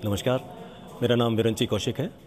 नमस्कार, मेरा नाम विरंची कौशिक है।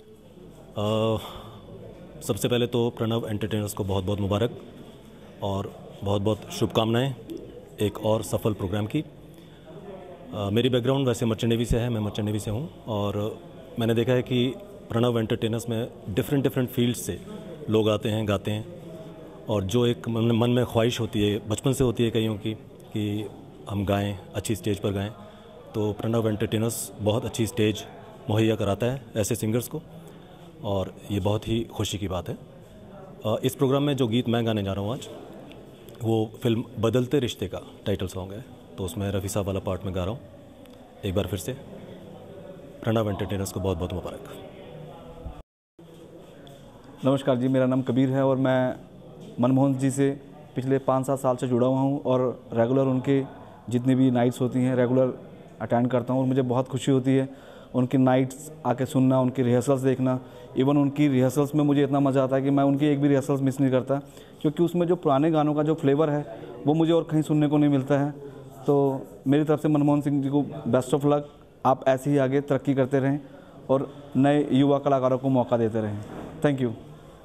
सबसे पहले तो प्रणव एंटरटेनर्स को बहुत बहुत मुबारक और बहुत बहुत शुभकामनाएं एक और सफल प्रोग्राम की। मेरी बैकग्राउंड वैसे मर्चेंट नेवी से है, मैं मर्चेंट नेवी से हूं और मैंने देखा है कि प्रणव एंटरटेनर्स में डिफरेंट फील्ड्स से लोग आते हैं, गाते हैं और जो एक मन में ख्वाहिश होती है, बचपन से होती है कईयों की, कि हम गाएं, अच्छी स्टेज पर गाएं, तो प्रणव एंटरटेनर्स बहुत अच्छी स्टेज मुहैया कराता है ऐसे सिंगर्स को और ये बहुत ही खुशी की बात है। इस प्रोग्राम में जो गीत मैं गाने जा रहा हूँ आज, वो फिल्म बदलते रिश्ते का टाइटल सॉन्ग है, तो उसमें रफ़ी साहब वाला पार्ट में गा रहा हूँ। एक बार फिर से प्रणव एंटरटेनर्स को बहुत बहुत मुबारक। नमस्कार जी, मेरा नाम कबीर है और मैं मनमोहन जी से पिछले 5-7 साल से जुड़ा हुआ हूँ और रेगुलर उनके जितनी भी नाइट्स होती हैं रेगुलर अटेंड करता हूँ और मुझे बहुत खुशी होती है उनकी नाइट्स आके सुनना, उनकी रिहर्सल्स देखना। इवन उनकी रिहर्सल्स में मुझे इतना मज़ा आता है कि मैं उनकी एक भी रिहर्सल्स मिस नहीं करता, क्योंकि उसमें जो पुराने गानों का जो फ्लेवर है वो मुझे और कहीं सुनने को नहीं मिलता है। तो मेरी तरफ से मनमोहन सिंह जी को बेस्ट ऑफ लक। आप ऐसे ही आगे तरक्की करते रहें और नए युवा कलाकारों को मौका देते रहें। Thank you.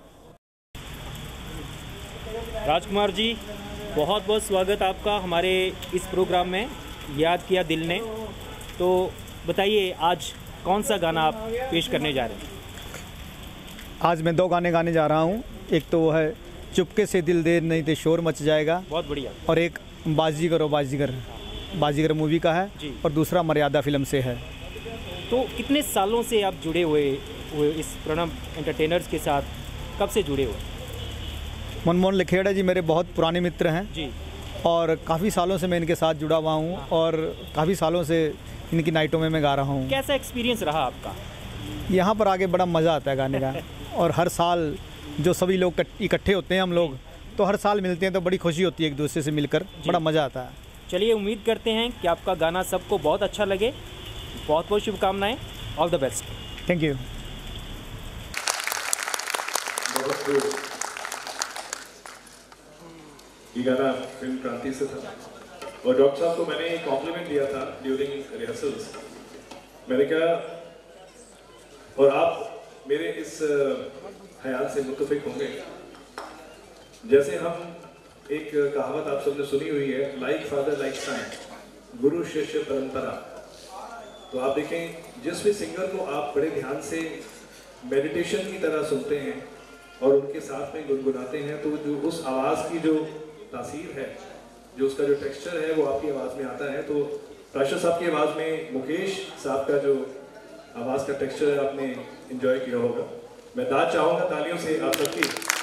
राजकुमार जी, बहुत बहुत स्वागत आपका हमारे इस प्रोग्राम में, याद किया दिल ने। तो बताइए आज कौन सा गाना आप पेश करने जा रहे हैं? आज मैं 2 गाने गाने जा रहा हूँ। एक तो वो है चुपके से दिल दे नहीं तो शोर मच जाएगा, बहुत बढ़िया। और एक बाजीगर मूवी का है जी। और दूसरा मर्यादा फिल्म से है। तो कितने सालों से आप जुड़े हुए इस प्रणव एंटरटेनर्स के साथ, कब से जुड़े हुए? मनमोहन लिखेड़ा जी मेरे बहुत पुराने मित्र हैं जी, और काफ़ी सालों से मैं इनके साथ जुड़ा हुआ हूँ और काफ़ी सालों से इनकी नाइटों में मैं गा रहा हूँ। कैसा एक्सपीरियंस रहा आपका? यहाँ पर आके बड़ा मज़ा आता है गाने का और हर साल जो सभी लोग इकट्ठे होते हैं हम लोग, तो हर साल मिलते हैं तो बड़ी खुशी होती है एक दूसरे से मिलकर, बड़ा मज़ा आता है। चलिए, उम्मीद करते हैं कि आपका गाना सबको बहुत अच्छा लगे। बहुत बहुत शुभकामनाएं, all the best. Thank you. ये गाना फिल्म क्रांति से था और डॉक्टर साहब को मैंने एक कॉम्प्लीमेंट दिया था ड्यूरिंग रिहर्सल्स। मैंने कहा, और आप मेरे इस ख्याल से मुत्तफिक होंगे, जैसे हम एक कहावत आप सबने सुनी हुई है, लाइक फादर लाइक सन, गुरु शिष्य परंपरा। तो आप देखें, जिस भी सिंगर को आप बड़े ध्यान से मेडिटेशन की तरह सुनते हैं और उनके साथ में गुनगुनाते हैं, तो जो उस आवाज़ की जो तासीर है, जो उसका जो टेक्सचर है, वो आपकी आवाज़ में आता है। तो प्राशर साहब की आवाज़ में मुकेश साहब का जो आवाज़ का टेक्सचर है, आपने एंजॉय किया होगा। मैं दाद चाहूँगा तालियों से आप सबकी,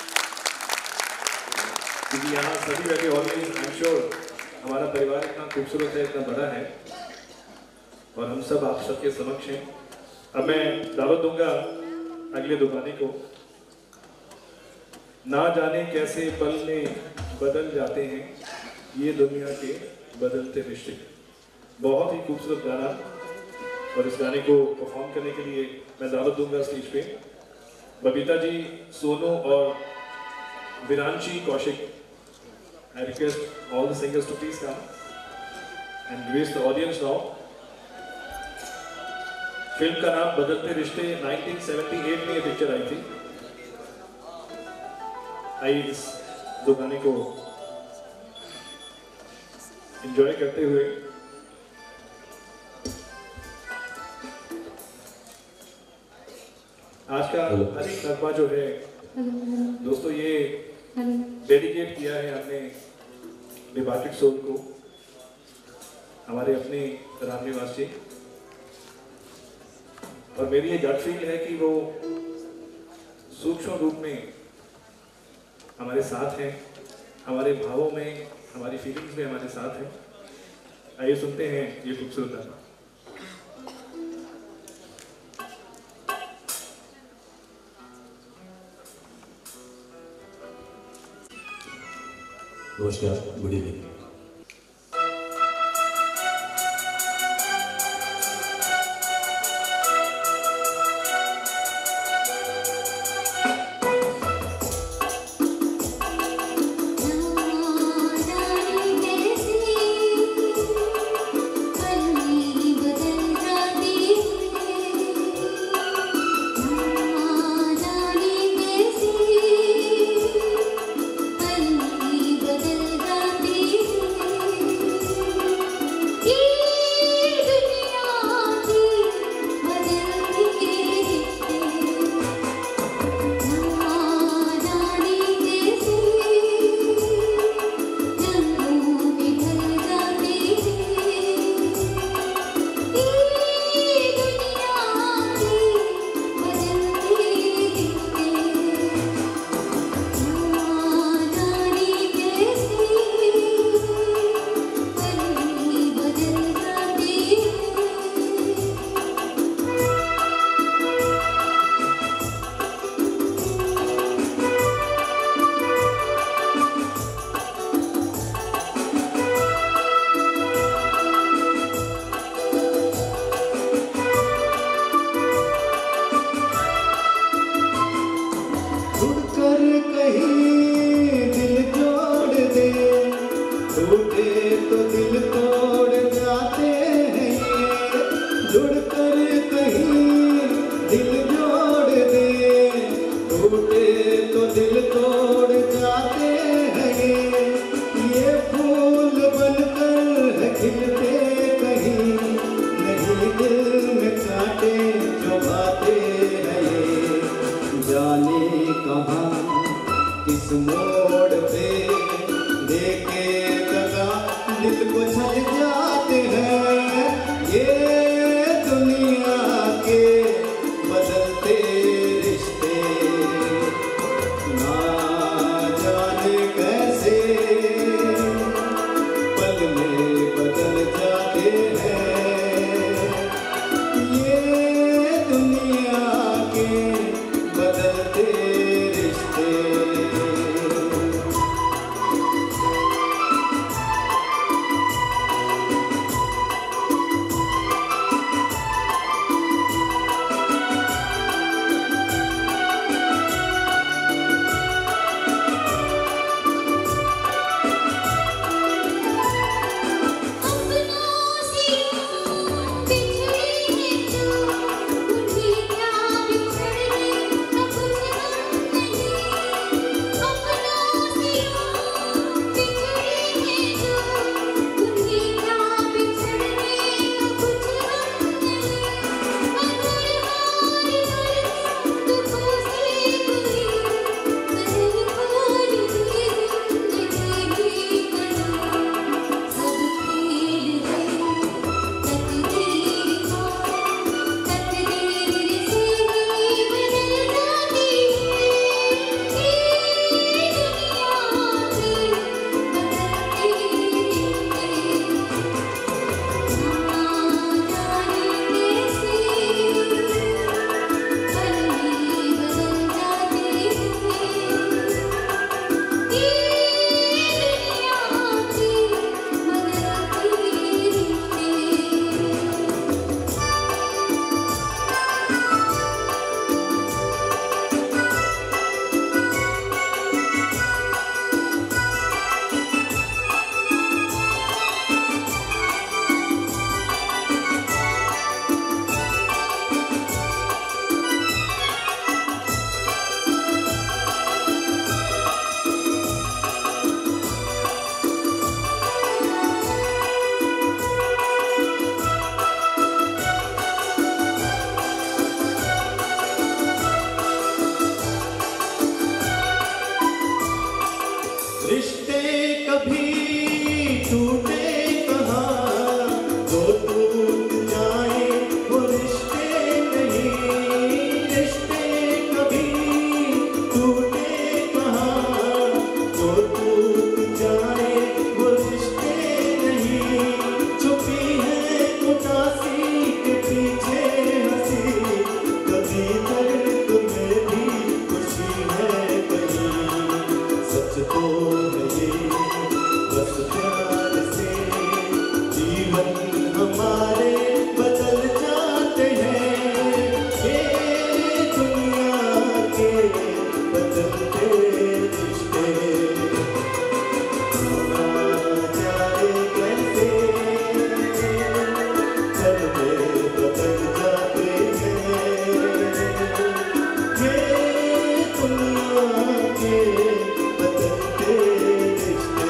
क्योंकि यहाँ सभी बैठे ऑडियंस, आई एम श्योर हमारा परिवार इतना खूबसूरत है, इतना बड़ा है और हम सब आप सबके समक्ष हैं। अब मैं दावत दूंगा अगले 2 गाने को। ना जाने कैसे पल में बदल जाते हैं ये दुनिया के बदलते रिश्ते। बहुत ही खूबसूरत गाना, और इस गाने को परफॉर्म करने के लिए मैं दावत दूंगा स्टेज पे बबीता जी, सोनू और Viranshi Kaushik. I request all the singers to please come and grace the audience now. Film का नाम बदलते रिश्ते, 1978 में ये पिक्चर आई थी। आइए इस 2 गाने को एंजॉय करते हुए आज का हर एक नगमा जो है दोस्तों, ये डेडिकेट किया है हमने डिपार्टेड सोल को, हमारे अपने रामनिवास जी। और मेरी ये गट फील है कि वो सूक्ष्म रूप में हमारे साथ हैं, हमारे भावों में, हमारी फीलिंग्स में हमारे साथ हैं। आइए सुनते हैं ये खूबसूरत गाना। नमस्कार, गुड इवनिंग। बदल जाती बातें जो बातें हैं ये, जाने कहाँ किस मोड़ पे देखे दगा दिल को छल जाते हैं। ये दुनिया के बदलते रिश्ते ना जाने कैसे पल में बदल जाते हैं। ये दुनिया के बदलते रिश्ते। रिश्ते कभी टूटे कहाँ तो टूट जाए वो रिश्ते नहीं। रिश्ते कभी टूटे कहाँ तो टूट जाए वो रिश्ते नहीं। छुपी है उदासी के पीछे हंसी, कभी दर्द में भी खुशी है कहीं। सच तो है ये बस प्यार से जीवन हमारे बदल जाते हैं। ये दुनिया के बदलते रिश्ते ना जाने कैसे पल में बदल जाते हैं। ये दुनिया के बदलते रिश्ते।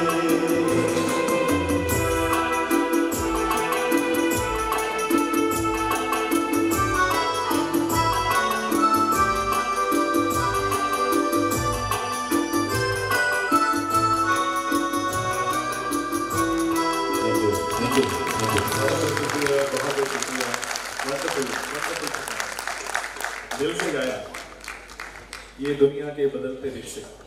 दिल से गाया ये दुनिया के बदलते रिश्ते।